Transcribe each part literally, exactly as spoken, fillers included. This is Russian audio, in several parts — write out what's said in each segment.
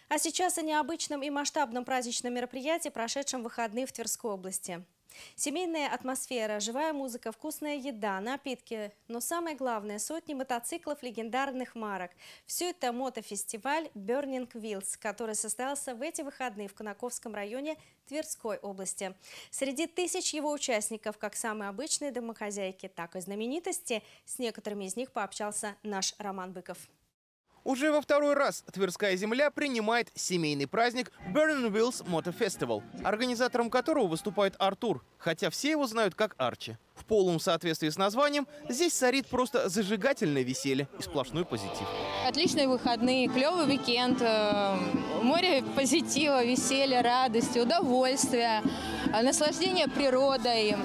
А сейчас о необычном и масштабном праздничном мероприятии, прошедшем в выходные в Тверской области. Семейная атмосфера, живая музыка, вкусная еда, напитки. Но самое главное – сотни мотоциклов легендарных марок. Все это мотофестиваль Burning Wheels, который состоялся в эти выходные в Конаковском районе Тверской области. Среди тысяч его участников, как самые обычные домохозяйки, так и знаменитости. С некоторыми из них пообщался наш Роман Быков. Уже во второй раз Тверская земля принимает семейный праздник Burning Wheels Moto Festival, организатором которого выступает Артур, хотя все его знают как Арчи. В полном соответствии с названием здесь царит просто зажигательное веселье и сплошной позитив. Отличные выходные, клевый уикенд, море позитива, веселья, радости, удовольствия, наслаждение природой,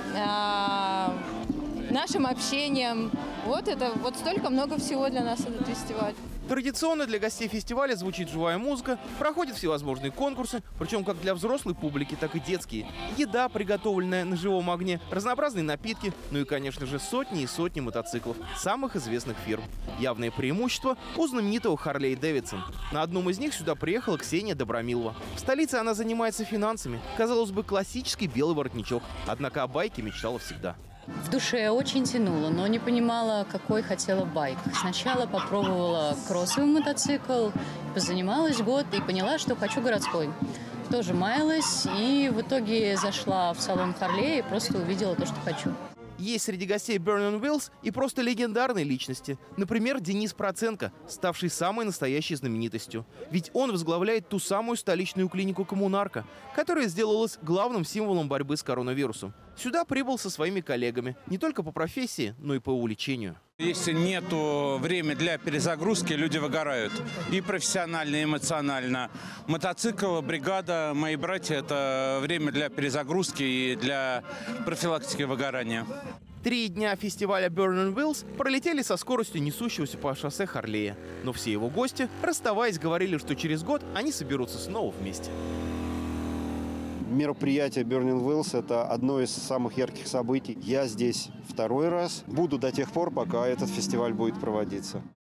нашим общением. Вот это, вот столько много всего для нас этот фестиваль. Традиционно для гостей фестиваля звучит живая музыка, проходят всевозможные конкурсы, причем как для взрослой публики, так и детские. Еда, приготовленная на живом огне, разнообразные напитки, ну и, конечно же, сотни и сотни мотоциклов самых известных фирм. Явное преимущество у знаменитого Харлей Дэвидсон. На одном из них сюда приехала Ксения Добромилова. В столице она занимается финансами. Казалось бы, классический белый воротничок, однако о байке мечтала всегда. В душе очень тянуло, но не понимала, какой хотела байк. Сначала попробовала кроссовый мотоцикл, позанималась год и поняла, что хочу городской. Тоже маялась и в итоге зашла в салон Харлей и просто увидела то, что хочу. Есть среди гостей Burning Wheels и просто легендарные личности. Например, Денис Проценко, ставший самой настоящей знаменитостью. Ведь он возглавляет ту самую столичную клинику «Коммунарка», которая сделалась главным символом борьбы с коронавирусом. Сюда прибыл со своими коллегами не только по профессии, но и по увлечению. Если нету времени для перезагрузки, люди выгорают. И профессионально, и эмоционально. Мотоцикл, бригада, мои братья – это время для перезагрузки и для профилактики выгорания. Три дня фестиваля Burning Wheels пролетели со скоростью несущегося по шоссе Харлея. Но все его гости, расставаясь, говорили, что через год они соберутся снова вместе. Мероприятие Burning Wheels – это одно из самых ярких событий. Я здесь второй раз. Буду до тех пор, пока этот фестиваль будет проводиться.